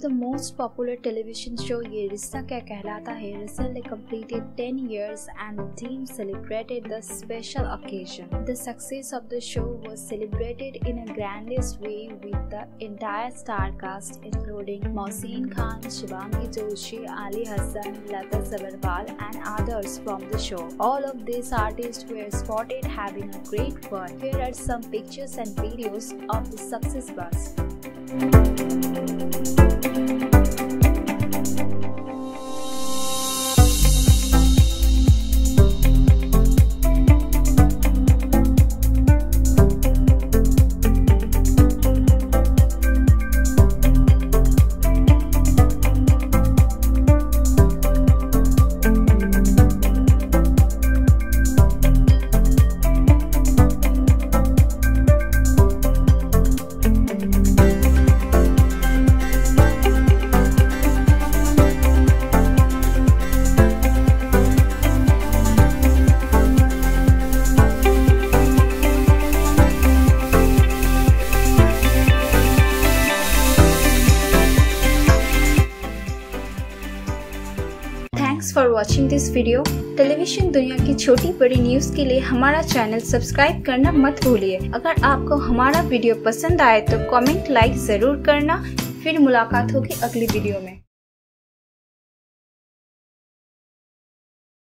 the most popular television show Ye Rishta Kya Kehlata Hai recently completed 10 years and the team celebrated the special occasion. The success of the show was celebrated in a grandiose way with the entire star cast including Mohsin Khan, Shivangi, Joshi, 𝕸𝖎𝖆 and others from the show. All of these artists were spotted having a great fun. Here are some pictures and videos of the success bus. Thanks for watching this video. Television दुनिया की छोटी बड़ी news के लिए हमारा channel subscribe करना मत भूलिए। अगर आपको हमारा वीडियो पसंद आए तो कमेंट लाइक जरूर करना। फिर मुलाकात होगी अगली वीडियो में।